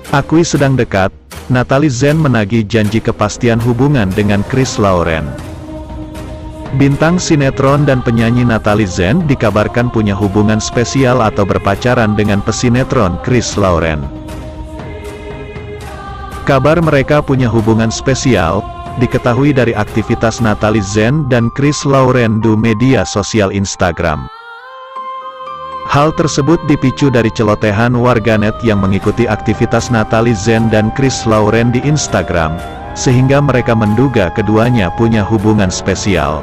Akui sedang dekat, Natalie Zen menagih janji kepastian hubungan dengan Chris Lauren. Bintang sinetron dan penyanyi Natalie Zen dikabarkan punya hubungan spesial atau berpacaran dengan pesinetron Chris Lauren. Kabar mereka punya hubungan spesial diketahui dari aktivitas Natalie Zen dan Chris Lauren di media sosial Instagram. Hal tersebut dipicu dari celotehan warganet yang mengikuti aktivitas Natalie Zen dan Chris Lauren di Instagram, sehingga mereka menduga keduanya punya hubungan spesial.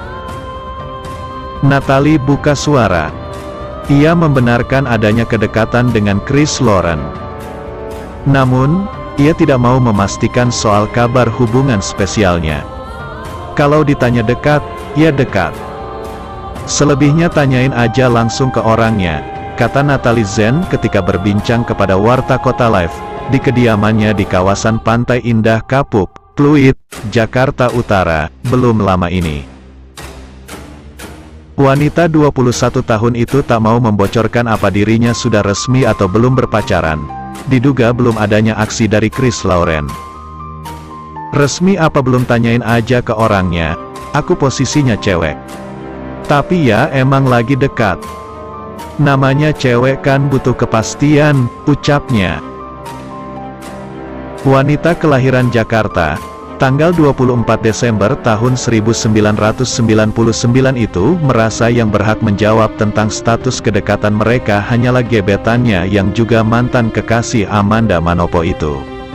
Natalie buka suara. Ia membenarkan adanya kedekatan dengan Chris Lauren. Namun, ia tidak mau memastikan soal kabar hubungan spesialnya. Kalau ditanya dekat, ya dekat. Selebihnya tanyain aja langsung ke orangnya, kata Natalie Zen ketika berbincang kepada Warta Kota Live, di kediamannya di kawasan Pantai Indah Kapuk, Pluit, Jakarta Utara, belum lama ini. Wanita 21 tahun itu tak mau membocorkan apa dirinya sudah resmi atau belum berpacaran. Diduga belum adanya aksi dari Chris Lauren. Resmi apa belum, tanyain aja ke orangnya, aku posisinya cewek. Tapi ya emang lagi dekat. Namanya cewek kan butuh kepastian, ucapnya. Wanita kelahiran Jakarta, tanggal 24 Desember tahun 1999 itu merasa yang berhak menjawab tentang status kedekatan mereka hanyalah gebetannya yang juga mantan kekasih Amanda Manopo itu.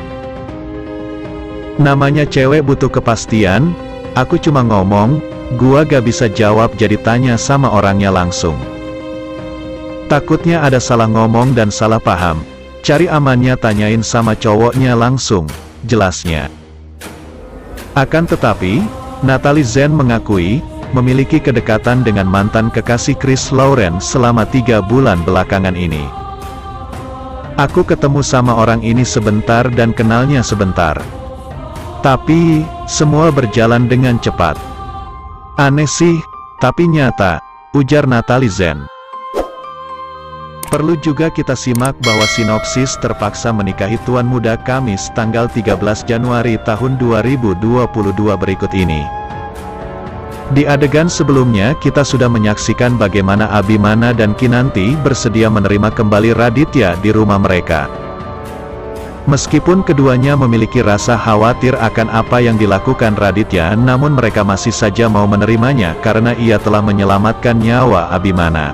Namanya cewek butuh kepastian, aku cuma ngomong, gua gak bisa jawab jadi tanya sama orangnya langsung. Takutnya ada salah ngomong dan salah paham, cari amannya tanyain sama cowoknya langsung, jelasnya. Akan tetapi, Natalie Zen mengakui, memiliki kedekatan dengan mantan kekasih Chris Lauren selama 3 bulan belakangan ini. Aku ketemu sama orang ini sebentar dan kenalnya sebentar. Tapi, semua berjalan dengan cepat. Aneh sih, tapi nyata, ujar Natalie Zen. Perlu juga kita simak bahwa sinopsis terpaksa menikahi tuan muda Kamis tanggal 13 Januari tahun 2022 berikut ini. Di adegan sebelumnya kita sudah menyaksikan bagaimana Abimana dan Kinanti bersedia menerima kembali Raditya di rumah mereka. Meskipun keduanya memiliki rasa khawatir akan apa yang dilakukan Raditya, namun mereka masih saja mau menerimanya karena ia telah menyelamatkan nyawa Abimana.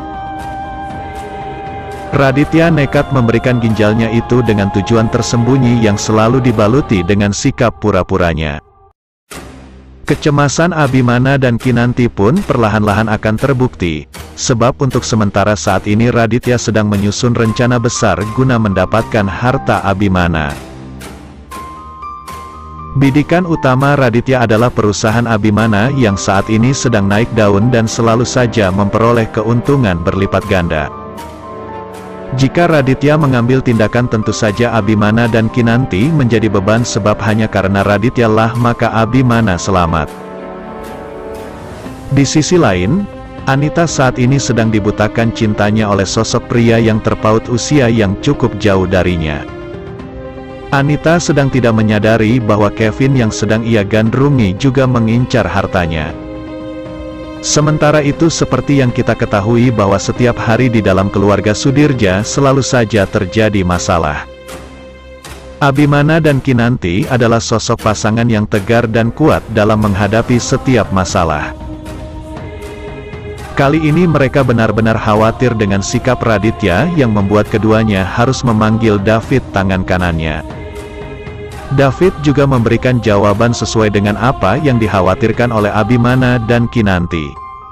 Raditya nekat memberikan ginjalnya itu dengan tujuan tersembunyi yang selalu dibaluti dengan sikap pura-puranya. Kecemasan Abimana dan Kinanti pun perlahan-lahan akan terbukti, sebab untuk sementara saat ini Raditya sedang menyusun rencana besar guna mendapatkan harta Abimana. Bidikan utama Raditya adalah perusahaan Abimana yang saat ini sedang naik daun dan selalu saja memperoleh keuntungan berlipat ganda. Jika Raditya mengambil tindakan tentu saja Abimana dan Kinanti menjadi beban sebab hanya karena Raditya lah maka Abimana selamat. Di sisi lain, Anita saat ini sedang dibutakan cintanya oleh sosok pria yang terpaut usia yang cukup jauh darinya. Anita sedang tidak menyadari bahwa Kevin yang sedang ia gandrungi juga mengincar hartanya. Sementara itu seperti yang kita ketahui bahwa setiap hari di dalam keluarga Sudirja selalu saja terjadi masalah. Abimana dan Kinanti adalah sosok pasangan yang tegar dan kuat dalam menghadapi setiap masalah. Kali ini mereka benar-benar khawatir dengan sikap Raditya yang membuat keduanya harus memanggil David tangan kanannya. David juga memberikan jawaban sesuai dengan apa yang dikhawatirkan oleh Abimana dan Kinanti.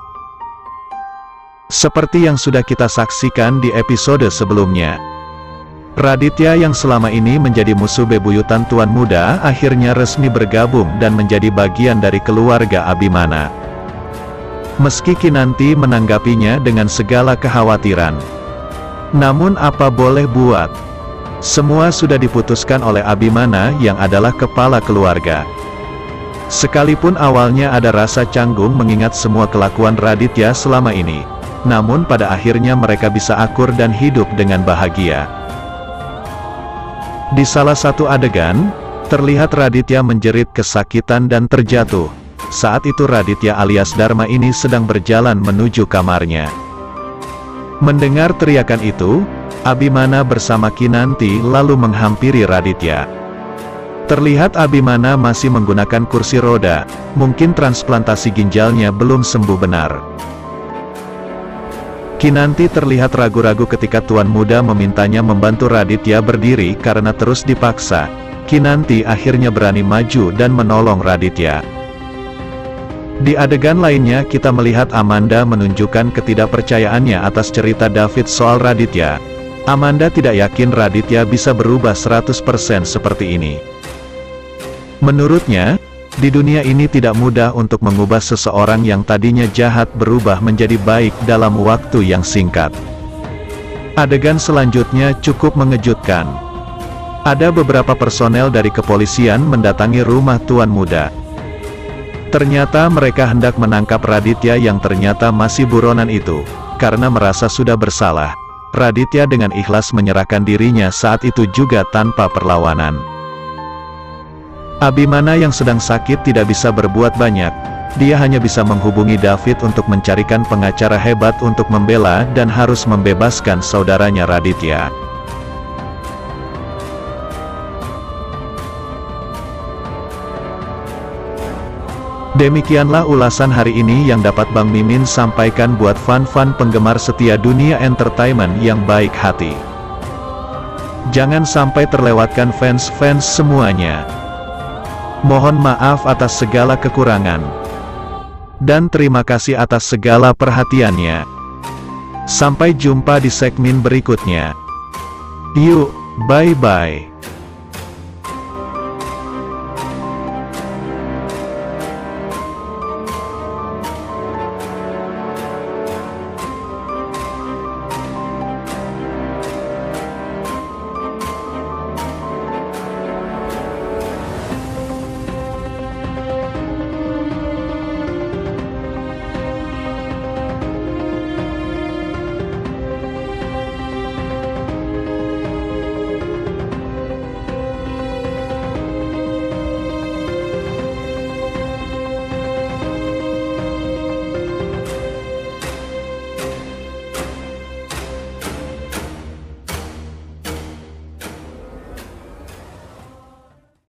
Seperti yang sudah kita saksikan di episode sebelumnya, Raditya yang selama ini menjadi musuh bebuyutan tuan muda akhirnya resmi bergabung dan menjadi bagian dari keluarga Abimana. Meski Kinanti menanggapinya dengan segala kekhawatiran. Namun apa boleh buat? Semua sudah diputuskan oleh Abimana yang adalah kepala keluarga. Sekalipun awalnya ada rasa canggung mengingat semua kelakuan Raditya selama ini, namun pada akhirnya mereka bisa akur dan hidup dengan bahagia. Di salah satu adegan, terlihat Raditya menjerit kesakitan dan terjatuh. Saat itu Raditya alias Dharma ini sedang berjalan menuju kamarnya. Mendengar teriakan itu, Abhimana bersama Kinanti lalu menghampiri Raditya. Terlihat Abhimana masih menggunakan kursi roda, mungkin transplantasi ginjalnya belum sembuh benar. Kinanti terlihat ragu-ragu ketika tuan muda memintanya membantu Raditya berdiri karena terus dipaksa. Kinanti akhirnya berani maju dan menolong Raditya. Di adegan lainnya kita melihat Amanda menunjukkan ketidakpercayaannya atas cerita David soal Raditya. Amanda tidak yakin Raditya bisa berubah 100% seperti ini. Menurutnya, di dunia ini tidak mudah untuk mengubah seseorang yang tadinya jahat berubah menjadi baik dalam waktu yang singkat. Adegan selanjutnya cukup mengejutkan. Ada beberapa personel dari kepolisian mendatangi rumah tuan muda. Ternyata mereka hendak menangkap Raditya yang ternyata masih buronan itu. Karena merasa sudah bersalah, Raditya dengan ikhlas menyerahkan dirinya saat itu juga tanpa perlawanan. Abhimana yang sedang sakit tidak bisa berbuat banyak. Dia hanya bisa menghubungi David untuk mencarikan pengacara hebat untuk membela dan harus membebaskan saudaranya Raditya. Demikianlah ulasan hari ini yang dapat Bang Mimin sampaikan buat fan-fan penggemar setia dunia entertainment yang baik hati. Jangan sampai terlewatkan fans-fans semuanya. Mohon maaf atas segala kekurangan. Dan terima kasih atas segala perhatiannya. Sampai jumpa di segmen berikutnya. Yuk, bye-bye.